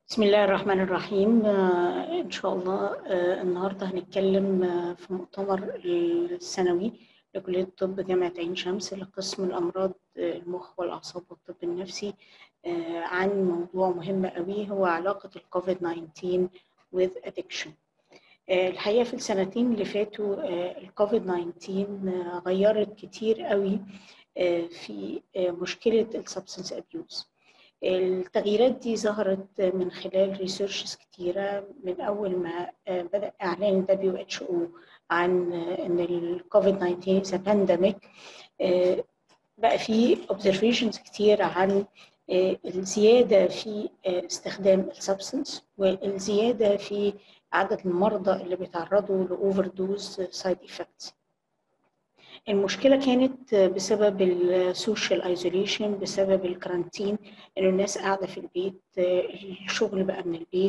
بسم الله الرحمن الرحيم. إن شاء الله النهاردة هنتكلم في مؤتمر السنوي لكلية الطب جامعة عين شمس لقسم الأمراض المخ والأعصاب والطب النفسي عن موضوع مهم قوي هو علاقة الكوفيد 19 with addiction. الحقيقة في السنتين اللي فاتوا الكوفيد 19 غيرت كتير قوي في مشكلة السبستنس أبيوز. التغييرات دي ظهرت من خلال ريسيرشز كتيرة من أول ما بدأ إعلان WHO عن إن الكوفيد 19 بانديميك. بقى في observations كتير عن الزيادة في استخدام السبستنس والزيادة في عدد المرضى اللي بيتعرضوا لأوفر دوز سايد إفكتس. المشكلة كانت بسبب السوشيال ايزوليشن، بسبب الكارانتين، انه الناس قاعدة في البيت، الشغل بقى من البيت،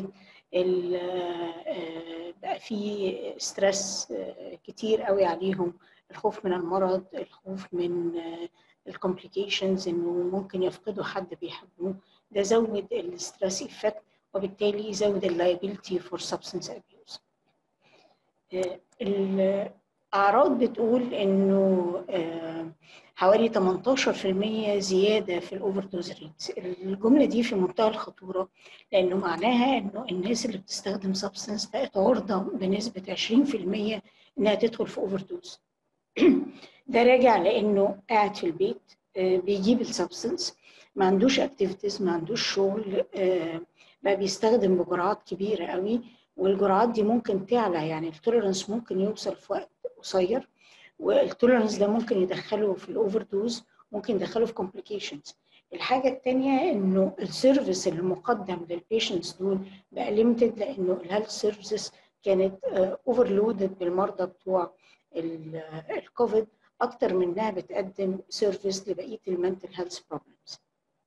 بقى في ستريس كتير قوي عليهم، الخوف من المرض، الخوف من الكومبليكيشنز انه ممكن يفقدوا حد بيحبوه. ده زود الستريس افكت وبالتالي يزود اللايبيلتي فور سبستنس ابيوز. الأعراض بتقول إنه حوالي 18% زيادة في الأوفر دوز ريتس. الجملة دي في منتهى الخطورة لأنه معناها إنه الناس اللي بتستخدم سبستنس بقت عرضة بنسبة 20% إنها تدخل في أوفر دوز. ده راجع لأنه قاعد في البيت بيجيب السبستنس، ما عندوش اكتيفيتيز، ما عندوش شغل، بقى بيستخدم بجرعات كبيرة قوي، والجرعات دي ممكن تعلى، يعني التوليرنس ممكن يوصل في وقت قصير، والتوليرنس ده ممكن يدخله في الاوفر دوز، ممكن يدخله في كومبليكيشنز. الحاجه الثانيه انه السيرفيس اللي مقدم للبيشنتس دول بقى ليميتد، لانه الهيلث سيرفيسز كانت اوفرلودد بالمرضى بتوع الكوفيد اكتر من انها بتقدم سيرفيس لبقيه المنتل هيلث بروبلمز.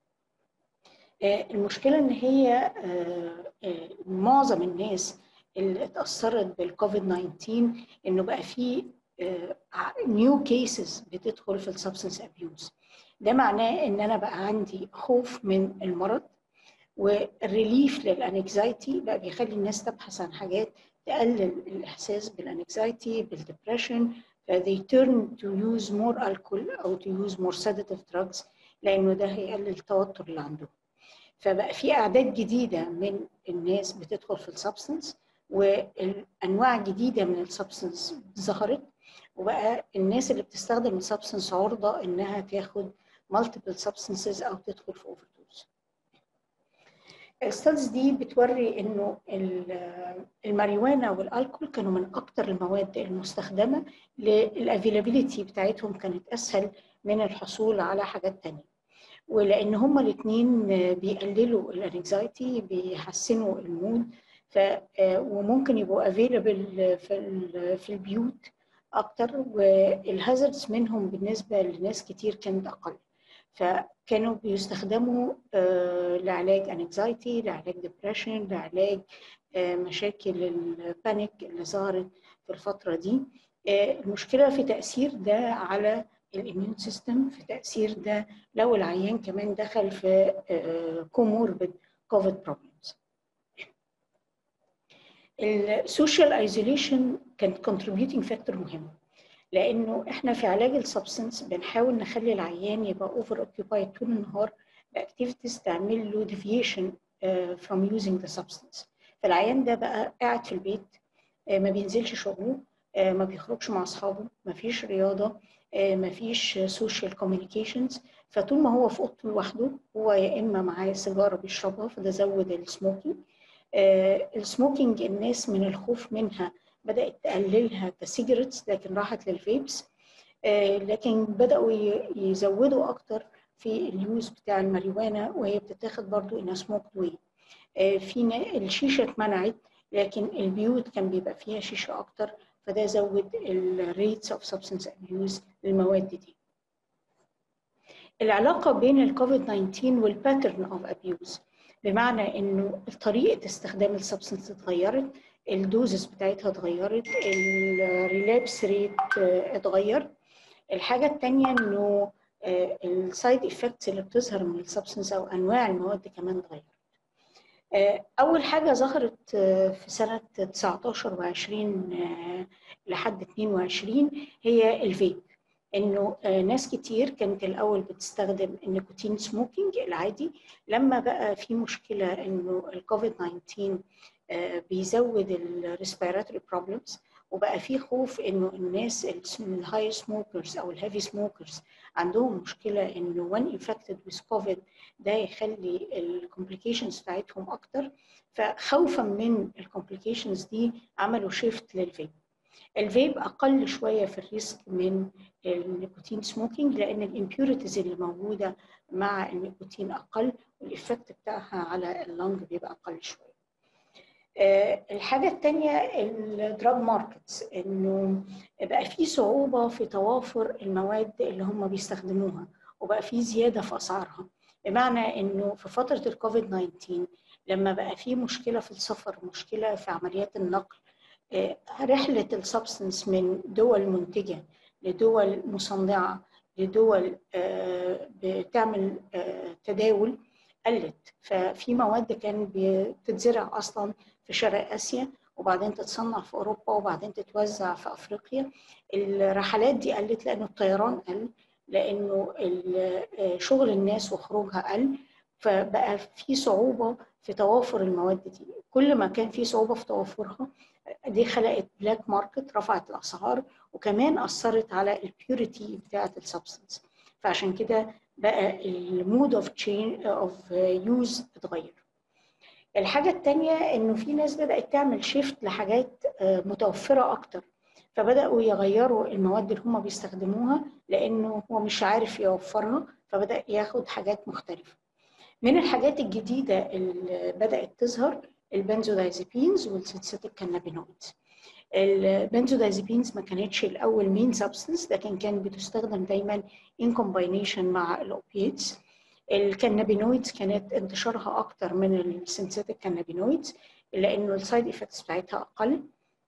المشكله ان هي معظم الناس اللي اتاثرت بالكوفيد 19 انه بقى في نيو كيسز بتدخل في السبستنس ابيوز. ده معناه ان انا بقى عندي خوف من المرض، والريليف للانكزايتي بقى بيخلي الناس تبحث عن حاجات تقلل الاحساس بالانكزايتي بالدبريشن، فthey turn to use more alcohol او to use more sedative drugs لانه ده هيقلل التوتر اللي عندهم. فبقى في اعداد جديده من الناس بتدخل في السبستنس، والانواع جديده من السبستنس ظهرت، وبقى الناس اللي بتستخدم السبستنس عرضه انها تاخد multiple substances او تدخل في اوفر دوز. الستادز دي بتوري انه الماريجوانا والالكول كانوا من اكتر المواد المستخدمه، للافيلابيليتي بتاعتهم كانت اسهل من الحصول على حاجات تانية، ولان هما الاثنين بيقللوا الانكزايتي، بيحسنوا المود، وممكن يبقوا افيلبل في البيوت اكتر، والهازردز منهم بالنسبه لناس كتير كانت اقل، فكانوا بيستخدموا لعلاج انكزايتي، لعلاج ديبريشن، لعلاج مشاكل البانيك اللي ظهرت في الفتره دي. المشكله في تاثير ده على الاميون سيستم، في تاثير ده لو العيان كمان دخل في كوموربيد كوفيد بروبلمز. السوشيال ايزوليشن كانت كونتريبيوتنج فاكتور مهم، لانه احنا في علاج السبستنس بنحاول نخلي العيان يبقى اوفر اوكيوبايد طول النهار باكتيفيتيز تعمل له ديفيشن from using the substance. فالعيان ده بقى قاعد في البيت، ما بينزلش شغله، ما بيخرجش مع اصحابه، ما فيش رياضه، ما فيش سوشيال كوميونيكيشنز، فطول ما هو في اوضته لوحده هو يا اما معاه سيجاره بيشربها، فده زود السموكينج. السموكينج الناس من الخوف منها بدات تقللها كسيجرتس، لكن راحت للفيبس، لكن بداوا يزودوا اكتر في اليوز بتاع الماريجوانا، وهي بتتاخد برضو انها سموك واي. في الشيشه اتمنعت، لكن البيوت كان بيبقى فيها شيشه اكتر، فده زود الريتس اوف سبستنس ابيوز للمواد دي. العلاقه بين الكوفيد 19 والباترن اوف ابيوز، بمعنى انه طريقه استخدام السبستنس اتغيرت، الدوزز بتاعتها اتغيرت، الريلابس ريت اتغير. الحاجه الثانيه انه السايد افكتس اللي بتظهر من السبستنس او انواع المواد كمان اتغيرت. أول حاجة ظهرت في سنة 19 و20 لحد 22 هي الفيب. إنه ناس كتير كانت الأول بتستخدم النيكوتين سموكينج العادي. لما بقى في مشكلة إنه الكوفيد 19 بيزود الريسبيراتوري بروبلمز، وبقى في خوف إنه الناس الهاي سموكرز أو الهيفي سموكرز عندهم مشكلة إنه when infected with COVID ده يخلي الكومبليكيشنز بتاعتهم اكتر. فخوفا من الكومبليكيشنز دي عملوا شيفت للفيب. الفيب اقل شويه في الريسك من النيكوتين سموكينج، لان الامبيوريتيز اللي موجوده مع النيكوتين اقل، والإفكت بتاعها على اللنج بيبقى اقل شويه. الحاجة الثانية الدراج ماركتس، انه بقى في صعوبة في توافر المواد اللي هم بيستخدموها، وبقى في زيادة في أسعارها. بمعنى انه في فترة الكوفيد 19 لما بقى في مشكلة في السفر، مشكلة في عمليات النقل، رحلة السبستنس من دول منتجة لدول مصنعة لدول بتعمل تداول قلت. ففي مواد كان بتتزرع أصلا في شرق آسيا، وبعدين تتصنع في أوروبا، وبعدين تتوزع في أفريقيا. الرحلات دي قلت لأنه الطيران قل، لأنه شغل الناس وخروجها قل. فبقى في صعوبة في توافر المواد دي. كل ما كان في صعوبة في توافرها دي خلقت بلاك ماركت، رفعت الأسعار، وكمان أثرت على البيوريتي بتاعة السبستنس. فعشان كده بقى المود اوف يوز اتغير. الحاجة التانية انه في ناس بدأت تعمل شيفت لحاجات متوفرة اكتر، فبدأوا يغيروا المواد اللي هم بيستخدموها لانه هو مش عارف يوفرها، فبدأ ياخد حاجات مختلفة. من الحاجات الجديدة اللي بدأت تظهر البنزودايزيبينز والسنسيتيك كانابينويدز. البنزودايزيبينز ما كانتش الاول مين سبستنس، لكن كان بتستخدم دايما ان كومباينيشن مع الاوبياتس. الكانابينويدز كانت انتشارها اكتر من السنسيتيك كانابينويدز، لانه السايد افكتس بتاعتها اقل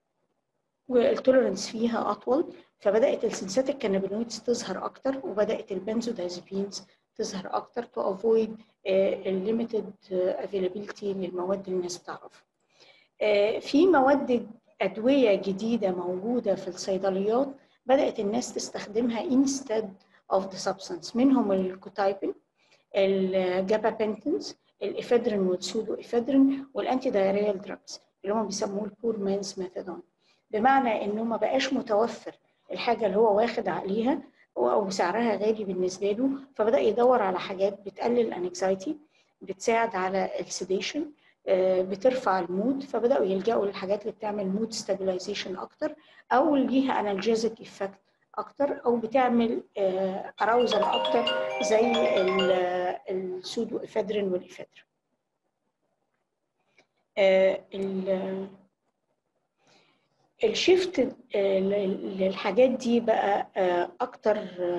والتوليرنس فيها اطول. فبدات السنسيتيك كانابينويدز تظهر اكتر، وبدات البنزودايزيبينز تظهر اكتر تو افويد الليميتد افيلابيلتي للمواد اللي الناس بتعرفها. في مواد أدوية جديدة موجودة في الصيدليات بدأت الناس تستخدمها instead of the substance. منهم الكوتايبين، الجابابنتنز، الإفيدرين والسودو إفيدرين، والأنتي دايريال دراجز اللي هم بيسموه البور مانز ميثادون. بمعنى إنه ما بقاش متوفر الحاجة اللي هو واخد عليها أو سعرها غالي بالنسبة له، فبدأ يدور على حاجات بتقلل الانكزايتي، بتساعد على السيديشن، بترفع المود. فبداوا يلجأوا للحاجات اللي بتعمل مود ستابيلايزيشن اكتر، او ليها انالجيزك افكت اكتر، او بتعمل اراوزل اكتر زي السودو افيدرين والافيدرين. الشيفت للحاجات دي بقى اكتر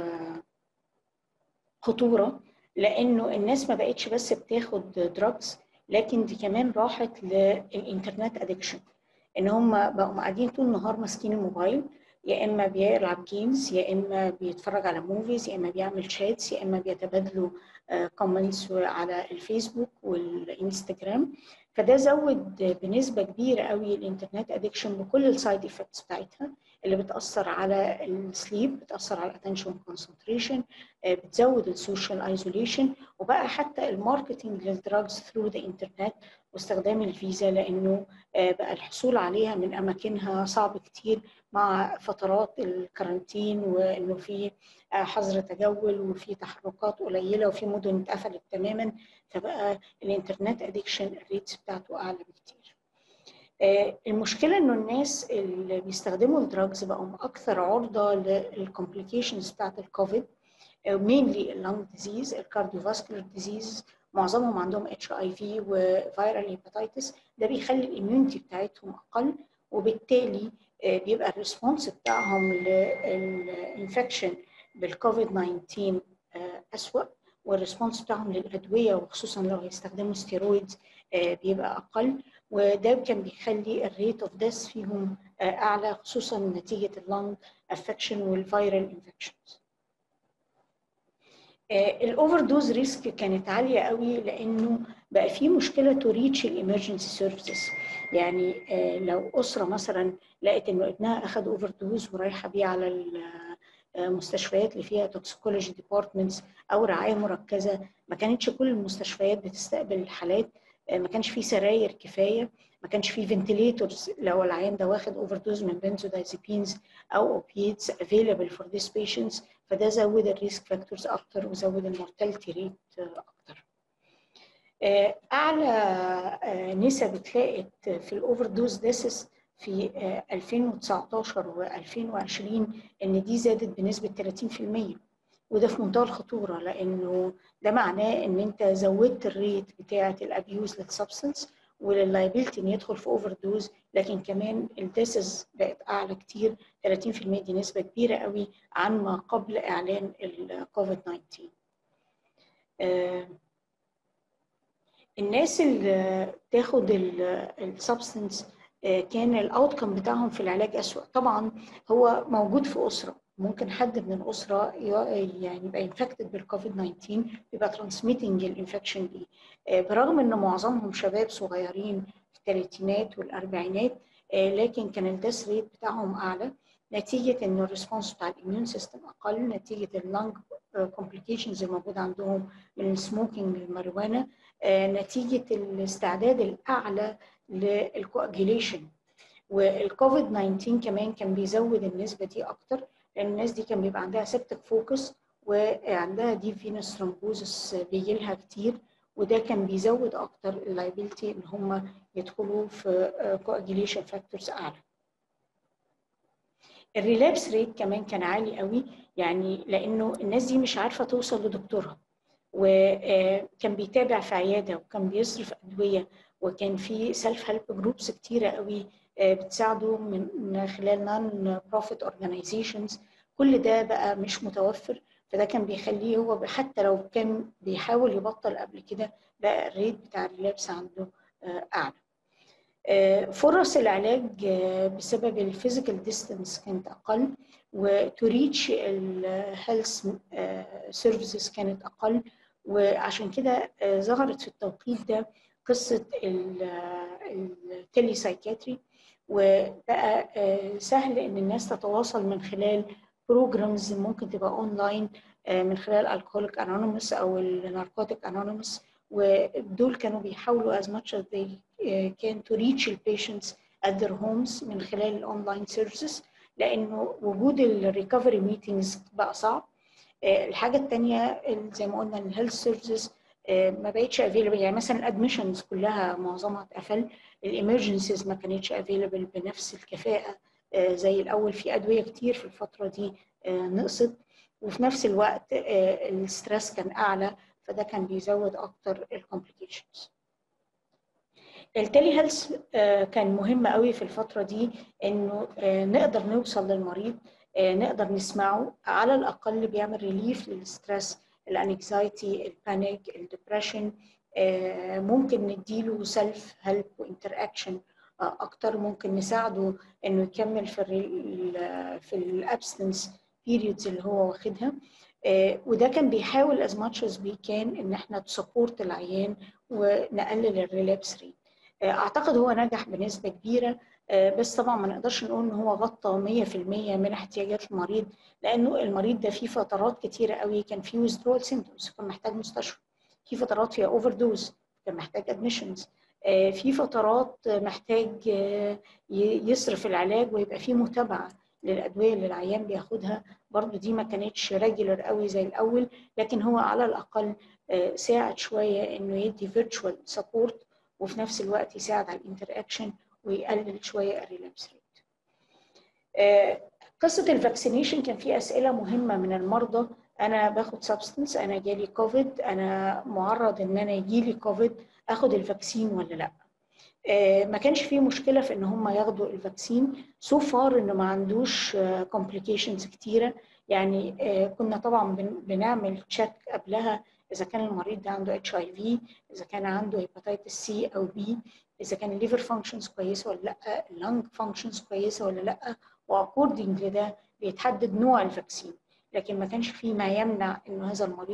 خطوره، لانه الناس ما بقتش بس بتاخد دراجز، لكن دي كمان راحت للانترنت ادكشن. ان هم بقوا قاعدين طول النهار ماسكين الموبايل، يا اما بيلعب جيمز، يا اما بيتفرج على موفيز، يا اما بيعمل شاتس، يا اما بيتبادلوا كومنتس على الفيسبوك والانستجرام. فده زود بنسبه كبيره قوي الانترنت ادكشن بكل السايد افكتس بتاعتها، اللي بتاثر على السليب، بتاثر على الاتنشن كونسنتريشن، بتزود السوشيال ايزوليشن. وبقى حتى الماركتنج للدراجز ثرو ذا انترنت واستخدام الفيزا، لانه بقى الحصول عليها من اماكنها صعب كتير مع فترات الكارانتين، وانه في حظر تجول وفي تحركات قليله وفي مدن اتقفلت تماما. فبقى الانترنت ادكشن الريتس بتاعته اعلى بكتير. المشكله انه الناس اللي بيستخدموا الدراجز بقوا اكثر عرضه للكومبليكيشنز بتاعت الكوفيد، mainly اللنج ديزيز، الكارديوفاسكولار ديزيز، معظمهم عندهم HIV وفيرال هيباتيتس. ده بيخلي الاميونيتي بتاعتهم اقل، وبالتالي بيبقى الريسبونس بتاعهم للانفكشن بالكوفيد 19 اسوأ، والريسبونس بتاعهم للادويه وخصوصا لو هيستخدموا ستيرويدز بيبقى اقل. وده كان بيخلي الريت اوف ديث فيهم اعلى، خصوصا نتيجه اللنج افكشن والفيرال انفكشنز. الاوفر دوز ريسك كانت عاليه قوي، لانه بقى في مشكله تو ريتش الامرجنسي سيرفيسز. يعني لو اسره مثلا لقت انه ابنها اخذ اوفر دوز ورايحه بيه على المستشفيات اللي فيها توكسيكولوجي ديبارتمنتس او رعايه مركزه، ما كانتش كل المستشفيات بتستقبل الحالات، ما كانش في سراير كفايه، ما كانش في فنتليتورز لو العيان ده واخد اوفر دوز من بنزودايزيبينز او اوبييدز افيلبل فور ذيس بيشنتس، فده زود الريسك فاكتورز اكتر وزود المورتاليتي ريت اكتر. اعلى نسب اتلاقت في الاوفر دوز ديسس في 2019 و2020 ان دي زادت بنسبه 30%، وده في منتهى الخطوره، لانه ده معناه ان انت زودت الريت بتاعه الابيوز للسبستنس ولللايبيلتي ان يدخل في اوفر دوز، لكن كمان الديسز بقت اعلى كتير. 30% دي نسبه كبيره قوي عن ما قبل اعلان الكوفيد 19. الناس اللي بتاخد السبستنس كان الاوتكم بتاعهم في العلاج اسوأ. طبعا هو موجود في اسره، ممكن حد من الاسره يعني يبقى انفكتد بالكوفيد 19 يبقى ترانسميتنج الانفكشن دي، برغم ان معظمهم شباب صغيرين في الثلاثينات والاربعينات، لكن كان الديث ريت بتاعهم اعلى نتيجه ان الريسبونس بتاع الاميون سيستم اقل، نتيجه اللنج كومبليكيشنز الموجوده عندهم من السموكينج الماريجوانا، نتيجه الاستعداد الاعلى للكواجيليشن. والكوفيد 19 كمان كان بيزود النسبه دي اكتر، لان الناس دي كان بيبقى عندها سيبتك فوكس وعندها ديب فينس ثرومبوزس بيجي لها كتير، وده كان بيزود اكتر اللايبيلتي ان هم يدخلوا في كواجيليشن فاكتورز اعلى. الريلابس ريت كمان كان عالي قوي، يعني لانه الناس دي مش عارفه توصل لدكتورها، وكان بيتابع في عياده وكان بيصرف ادويه، وكان في سيلف هيلب جروبس كتيره قوي بتساعده من خلال نون بروفيت اورجانيزيشنز. كل ده بقى مش متوفر، فده كان بيخليه هو حتى لو كان بيحاول يبطل قبل كده بقى الريت بتاع الريلابس عنده اعلى. فرص العلاج بسبب الفيزيكال ديستانس كانت اقل، وتوريتش الهيلث سيرفيسز كانت اقل، وعشان كده ظهرت في التوقيت ده قصه التيلي سايكاتري، وبقى سهل ان الناس تتواصل من خلال بروجرامز ممكن تبقى اونلاين من خلال الكحوليك انونيمس او الناركوتيك انونيمس، ودول كانوا بيحاولوا as much as they can to reach the patients at their homes من خلال الاونلاين سيرفيسز، لانه وجود الريكفري ميتينجز بقى صعب. الحاجه الثانيه زي ما قلنا الهيلث سيرفيسز ما بقتش افيلبل، يعني مثلا الادميشنز كلها معظمها اتقفل، الامرجنسيز ما كانتش افيلبل بنفس الكفاءه زي الاول، في ادويه كتير في الفتره دي نقصت، وفي نفس الوقت الستريس كان اعلى، فده كان بيزود اكتر الكومبليكيشنز. التالي هيلث كان مهم قوي في الفتره دي، انه نقدر نوصل للمريض، نقدر نسمعه، على الاقل بيعمل ريليف للستريس، الانكزايتي، البانيك، الدبريشن، ممكن نديله سيلف هيلب وانتر اكشن اكتر، ممكن نساعده انه يكمل في الابستنس بيريودز اللي هو واخدها، وده كان بيحاول as much as we can ان احنا تسبورت العيان ونقلل الريلابس ريت. اعتقد هو نجح بنسبه كبيره، بس طبعا ما نقدرش نقول ان هو غطى 100% من احتياجات المريض، لانه المريض ده في فترات كتيره قوي كان فيه withdrawal symptoms كان محتاج مستشفى، في فترات فيها اوفر دوز كان محتاج ادميشنز، في فترات محتاج يصرف العلاج ويبقى فيه متابعه للادويه اللي العيان بياخدها، برضو دي ما كانتش ريجولر قوي زي الاول، لكن هو على الاقل ساعد شويه انه يدي فيرتشوال سبورت، وفي نفس الوقت يساعد على الانتر اكشن ويقلل شويه الريلابس ريت. قصه الفاكسينيشن كان في اسئله مهمه من المرضى، انا باخد سبستنس، انا جالي كوفيد، انا معرض ان انا يجيلي كوفيد، اخد الفاكسين ولا لا؟ ما كانش فيه مشكله في ان هم ياخدوا الفاكسين سو فار، انه ما عندوش كومبليكيشنز كتيره، يعني كنا طبعا بنعمل تشيك قبلها اذا كان المريض ده عنده HIV، اذا كان عنده هيباتيتس C او B، اذا كان الليفر فانكشنز كويسه ولا لا، اللنج فانكشنز كويسه ولا لا، واكوردنج لده بيتحدد نوع الفاكسين، لكن ما كانش فيه ما يمنع انه هذا المريض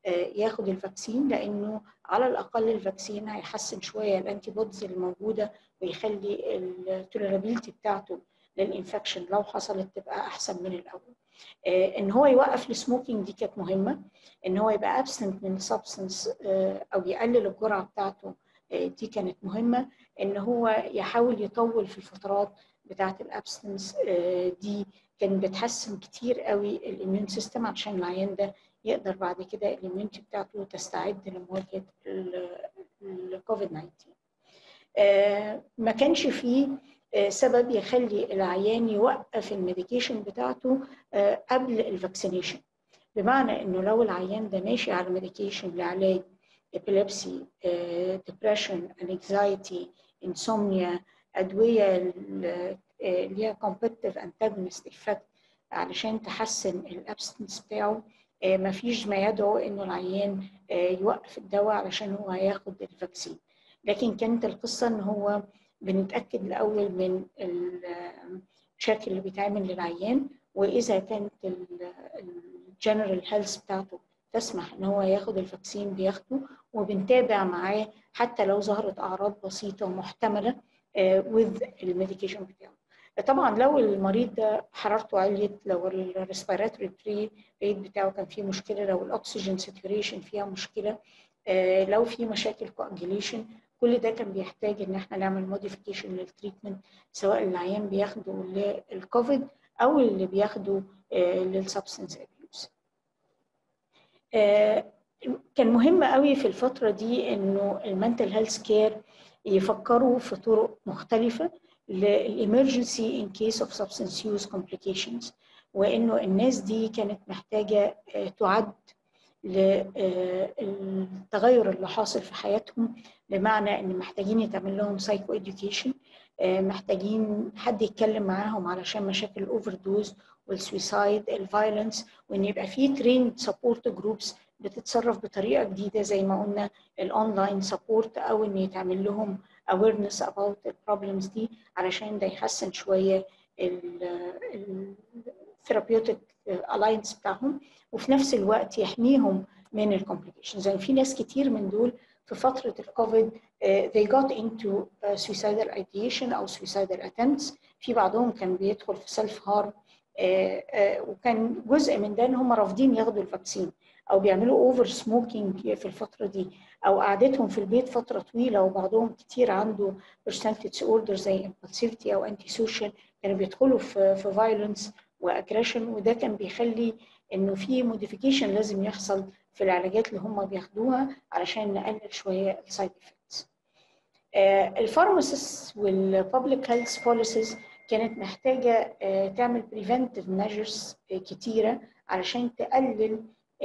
ياخد الفاكسين، لانه على الاقل الفاكسين هيحسن شويه الانتي بوديز اللي موجوده ويخلي التوليرابيلتي بتاعته للانفكشن لو حصلت تبقى احسن من الاول. ان هو يوقف السموكينج دي كانت مهمه، ان هو يبقى ابسنت من سبستنس او يقلل الجرعه بتاعته دي كانت مهمه، ان هو يحاول يطول في الفترات بتاعه الابسنس دي كانت بتحسن كتير قوي الاميون سيستم عشان العيان ده يقدر بعد كده الاميونتي بتاعته تستعد لمواجهه الكوفيد 19. ما كانش فيه سبب يخلي العيان يوقف الميديكيشن بتاعته قبل الفاكسينيشن، بمعنى انه لو العيان ده ماشي على ميديكيشن لعلاج ابيليبسي، ديبريشن، انكزايتي، انسومنيا، ادويه اللي هي كومبيتيتيف انتاجونست افكت علشان تحسن الابستنس بتاعه، ما فيش ما يدعو انه العيان يوقف الدواء علشان هو هياخد الفاكسين. لكن كانت القصه ان هو بنتاكد الاول من التشيك اللي بيتعمل للعيان، واذا كانت الجنرال هيلث بتاعته تسمح ان هو ياخد الفاكسين بياخده، وبنتابع معاه حتى لو ظهرت اعراض بسيطه ومحتمله with الميديكيشن بتاعه. طبعا لو المريض ده حرارته عليت، لو الريسبيراتوري ريت بتاعه كان فيه مشكله، لو الاكسجين ساتوريشن فيها مشكله، لو في مشاكل كواجيليشن، كل ده كان بيحتاج ان احنا نعمل موديفيكيشن للتريتمنت، سواء العيان بياخده للكوفيد او اللي بياخده للسبستنس ابيوز. كان مهم قوي في الفتره دي انه المنتل هيلث كير يفكروا في طرق مختلفه للإمرجنسي in case of substance use complications، وإنه الناس دي كانت محتاجة تعد للتغير اللي حاصل في حياتهم، بمعنى إن محتاجين يتعمل لهم سايكو إديوكيشن، محتاجين حد يتكلم معاهم علشان مشاكل الأوفر دوز والسويسايد الفايلنس، وإن يبقى فيه تريند سبورت جروبس بتتصرف بطريقة جديدة زي ما قلنا الأونلاين سبورت، أو إن يتعمل لهم awareness about the problems دي علشان ده يحسن شوية الثيرابيوتيك الاينس بتاعهم، وفي نفس الوقت يحميهم من الكومبليكيشنز. يعني في ناس كتير من دول في فترة الكوفيد they got into suicidal ideation أو suicidal attempts، في بعضهم كان بيدخل في سيلف هارم، وكان جزء من ده إن هم رافضين ياخدوا الفاكسين، أو بيعملوا اوفر سموكينج في الفترة دي، أو قعدتهم في البيت فترة طويلة، وبعضهم كتير عنده personality disorder زي impulsivity أو anti social، كانوا بيدخلوا في violence واجريشن، وده كان بيخلي انه في موديفيكيشن لازم يحصل في العلاجات اللي هم بياخدوها علشان نقلل شويه السايد افكتس. الفارماسيست والببليك هيلث بوليسيز كانت محتاجه تعمل بريفنتيف ميجرز كتيره علشان تقلل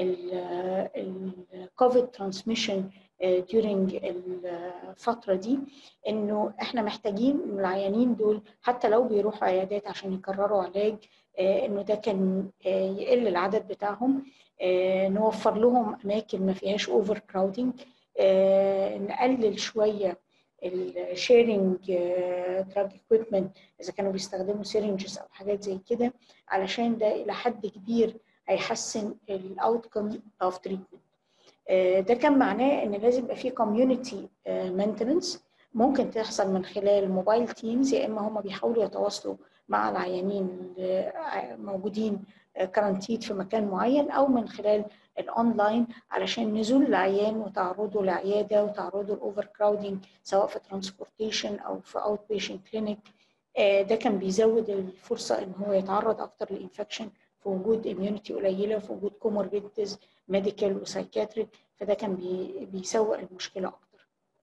الكوفيد ترانسميشن during الفتره دي، انه احنا محتاجين ان العيانين دول حتى لو بيروحوا عيادات عشان يكرروا علاج، انه ده كان يقل العدد بتاعهم، نوفر لهم اماكن ما فيهاش اوفر كراودنج، نقلل شويه الشيرنج دراج اكويبمنت اذا كانوا بيستخدموا سيرنجز او حاجات زي كده، علشان ده الى حد كبير هيحسن الاوتكم اوف تريتمنت. ده كان معناه ان لازم يبقى في كوميونتي مينتننس، ممكن تحصل من خلال موبايل تيمز، يا اما هم بيحاولوا يتواصلوا مع العيانين موجودين كارانتيد في مكان معين، او من خلال الاونلاين علشان نزول العيان وتعرضه لعياده وتعرضه لاوفر كراودنج سواء في ترانسبورتيشن او في اوت بيشنت كلينيك. ده كان بيزود الفرصه ان هو يتعرض اكتر للانفكشن في وجود اميونيتي قليله، في وجود كوموربيديز ميديكال وسايكاتريك، فده كان بيسوق المشكله اكتر.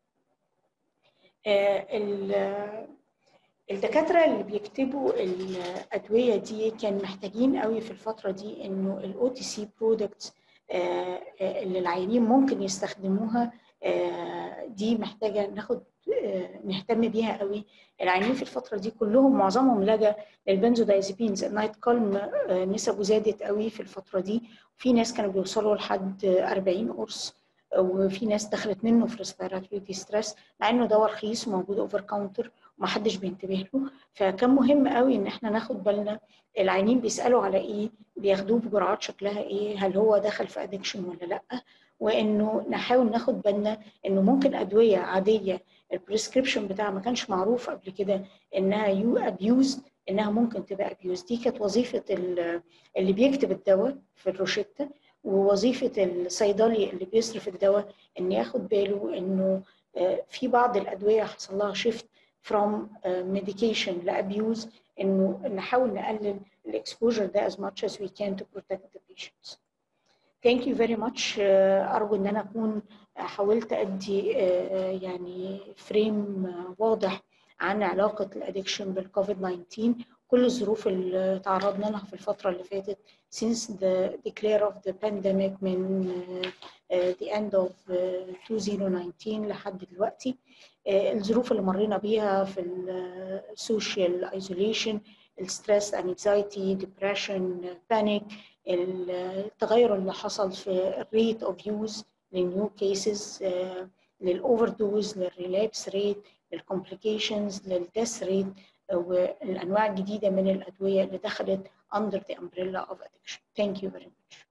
الدكاتره اللي بيكتبوا الادويه دي كان محتاجين قوي في الفتره دي انه الاو تي سي برودكتس اللي العيانين ممكن يستخدموها دي محتاجه نهتم بيها قوي. العيانين في الفتره دي كلهم معظمهم لجا للبنزودايزيبينز، النايت كالم نسبه زادت قوي في الفتره دي، وفي ناس كانوا بيوصلوا لحد 40 قرص، وفي ناس دخلت منه في ريسبيراتوري ديستريس مع انه دواء رخيص وموجود اوفر كاونتر ومحدش بينتبه له. فكان مهم قوي ان احنا ناخد بالنا العيانين بيسالوا على ايه، بياخدوه بجرعات شكلها ايه، هل هو دخل في ادكشن ولا لا، وانه نحاول ناخد بالنا انه ممكن ادويه عاديه البريسكريبشن بتاعها ما كانش معروف قبل كده انها يو ابيوز، انها ممكن تبقى ابيوز. دي كانت وظيفه اللي بيكتب الدواء في الروشته، ووظيفه الصيدلي اللي بيصرف الدواء ان ياخد باله انه في بعض الادويه حصل لها شيفت فروم ميديكيشن لابيوز، انه نحاول نقلل الاكسبوجر ده as much as we can to protect the patients. Thank you very much. أرجو إن أنا أكون حاولت أدي يعني فريم واضح عن علاقة الأدكشن بالكوفيد 19، كل الظروف اللي تعرضنا لها في الفترة اللي فاتت since the declare of the pandemic من the end of 2019 لحد دلوقتي، الظروف اللي مرينا بيها في السوشيال ايزوليشن، الستريس، انكزايتي، ديبريشن، بانيك، التغير اللي حصل في الريت اوف يوز للنيو كيسز، للاوفر دوز، للريلابس ريت، للكومبليكيشنز، للديث ريت، والانواع الجديده من الادويه اللي دخلت under the umbrella of addiction. Thank you very much.